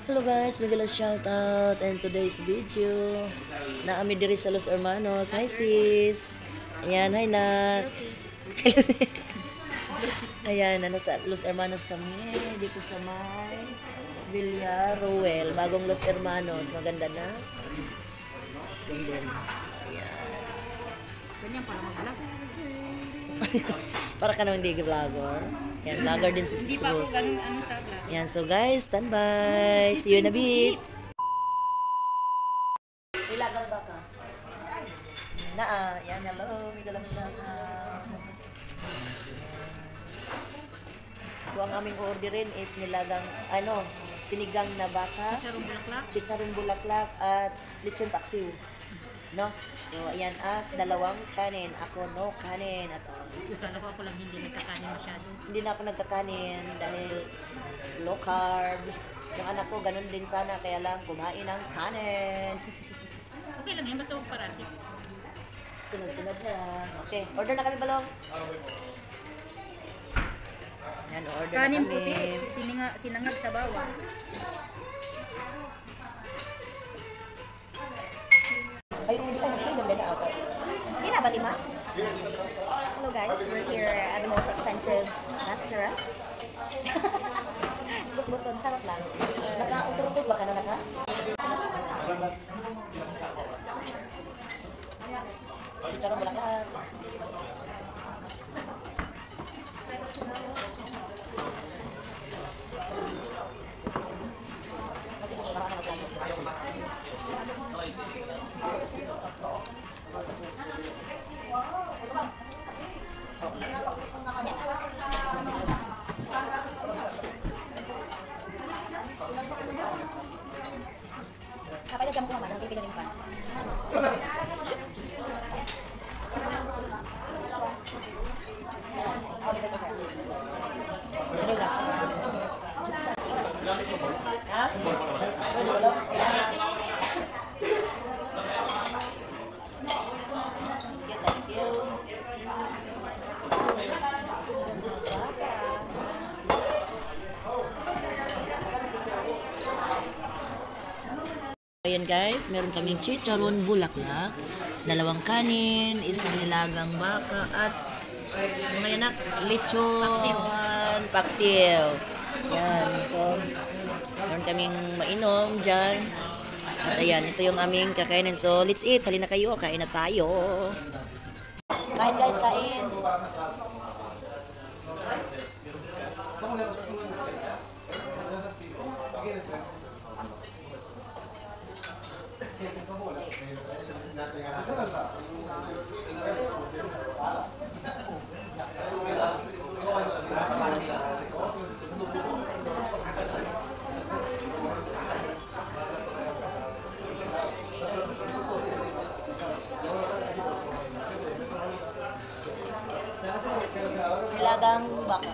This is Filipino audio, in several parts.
Hello guys, bigla shout out and today's video na ami diri sa Los Hermanos. Hi sis. Ayan, hi Nat. Ayan, nasa Los Hermanos kami dito sa may Villa Ruel, bagong Los Hermanos. Maganda na. Ayan. Ganyan para mag-vlog. Para ka naman hindi vlogger. Yan, vlogger din si Hindi Sis pa ako Ruth. ganun sa vlog. Yan, so guys, standby. See you in a bit. Ilagan ba ka? Yan, hello. May dalang shout out. So, ang aming orderin is nilagang, sinigang na baka, Chicharong bulaklak. chicharong bulaklak, at lechon paksiw. No? So, ayan, at dalawang kanin. Ako, no kanin. At Akala ko ako lang hindi nagkakanin masyado. hindi na ako nagkakanin dahil low carbs. Yung anak ko, ganun din sana. Kaya lang, kumain ng kanin. Okay lang yan, basta huwag parati. Sunod-sunod na lang. Okay, order na kami, Balong. Yan, order Kanin na kami. puti, sinangag sa bawang. Ay, hindi pa nagpilong na ako. Hindi na ba, lima? Hello guys, we're here at the most expensive restaurant. Bukbuton, charot lang. Naka-uturutut ba ka na naka? Chicharong bulaklak. Kapag na jam ko naman, ang pipiliin pa. Ano lang? Ha? Thank you. Ayan guys, meron kaming chicharon bulaklak, dalawang kanin, isang nilagang baka, at mga anak, lechon, paksiw. Yan, so, meron kaming mainom dyan. At ayan, ito yung aming kakainin. So, let's eat. Halina kayo, kain na tayo. Kain guys, kain. Nilagang baka.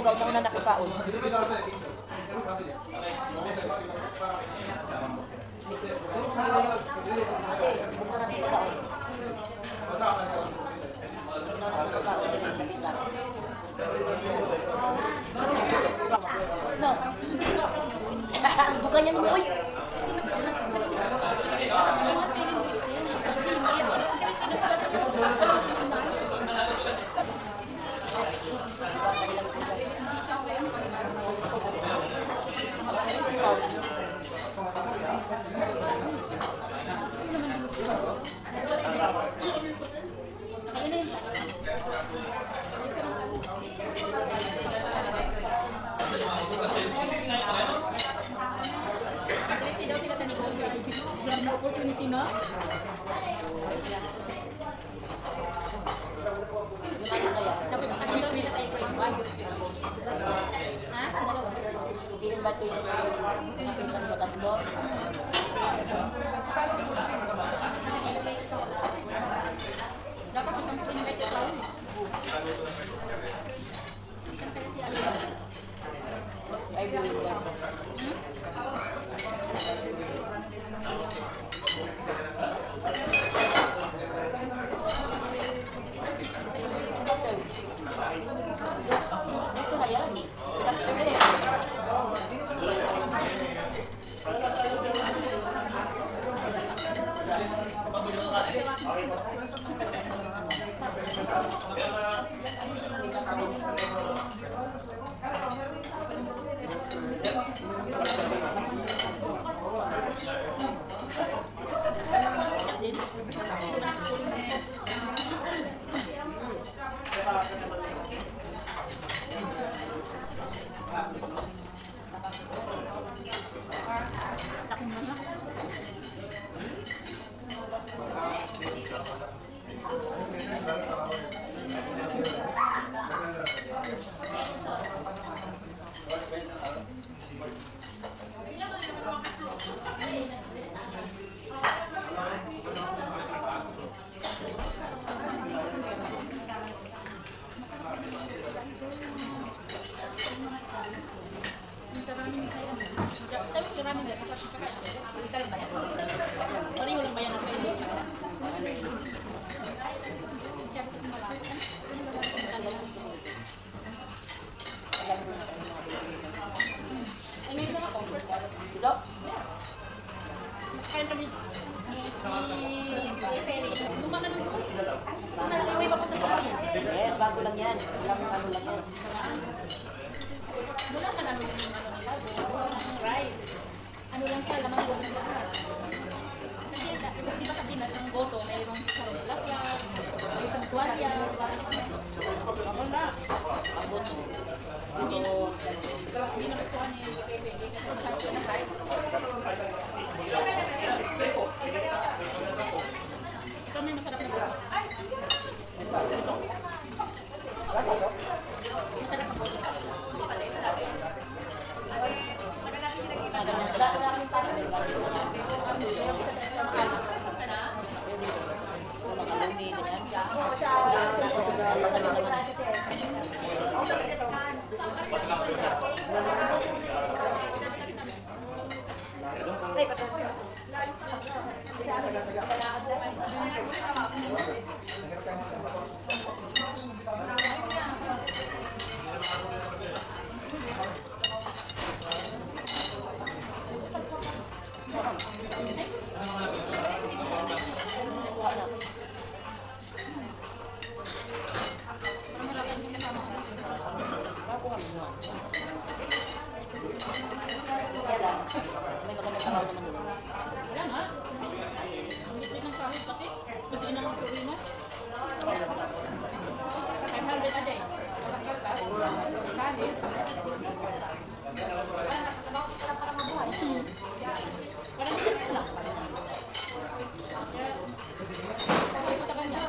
Ikaw na una nakakaon. Bukannya nih, boy. Pwede daw sila sa negosyo. Grab na opportunity, no? Tapos ano daw sila sa exam. Ha? Dalawa. Dapat isang invite ikaw. Yes, bago lang yan. Walang ano lang yan. Wala ka namin yung ano nila. Rice. Ano lang siya, lamang goto lang. Kasi di ba sa Pinas, ng goto, mayroong sarong tilapia, may isang tuwalya. Ako na. Ang buto. Hindi na magkuha ni Pepe. Hindi na masyado na rice. Ikaw may masarap na goto. Masarap na goto. May magandang trabaho naman doon. Wala nga. Ang litre ng kahit pati. Kasi inang tuloy na. 500 a day. Matanggal ka. Kahit. Parang sarap lang. Sabi ko sa kanya.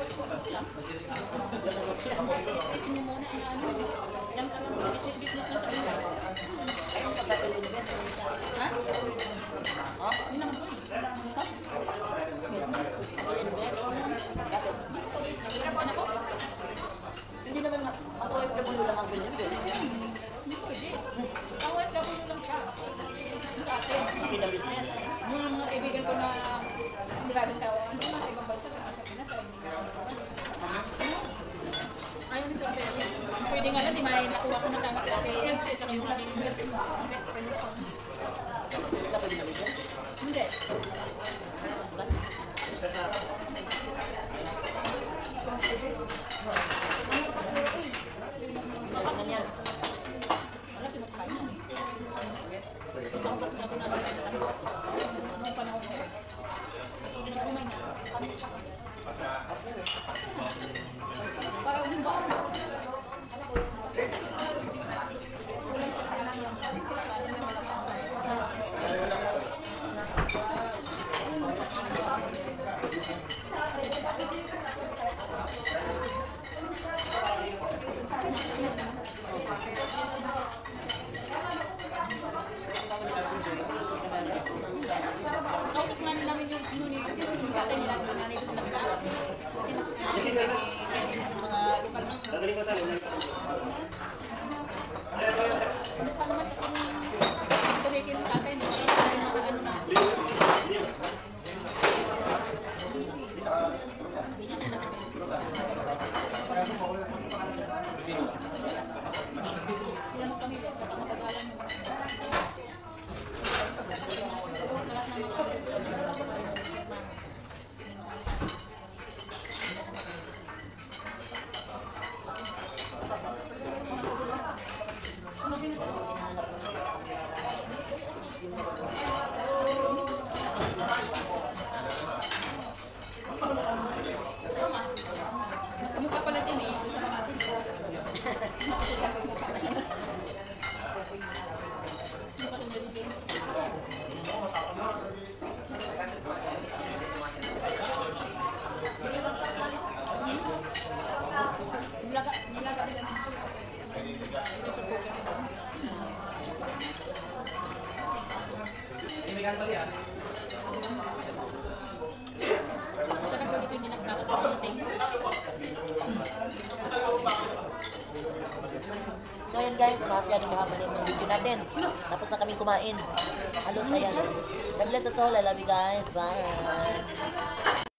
Isin mo muna na ano. Ilang ka lang. Business lang kayo. Ha? Oh? Hindi naman po. Ha? Business. Hindi naman ako ay lang ang ganyan. Pwede nga lang, di may nakuha ko na sa anak natin. Kasi ito yung aking best friend ko. Hindi. Ano yan? Wala si Mas Kain. Ang ba't na ko na lang sa ano? Noong panahon ko. Nagkumay na. Parang humba ako. Kulang siya sa alam. Kausap namin yung tatay nila sa nanay ko na class. Kasi nakuha mga lokal. Mukha naman kasi gamitin ng tatay nila. Kaya mga ano na. Sila mo kami kapag matagalan mo. Mas kamukha pala si May, doon sa mga atin ko. Mukha na yun. Mukha na yun din. Nilaga nila ng sa cooker. Masarap ko dito yung dinagdagat. So ayan guys, masaya rin mahaba rin ng video natin. Tapos na kaming kumain. Halos na yan. God bless us all. I love you guys. Bye.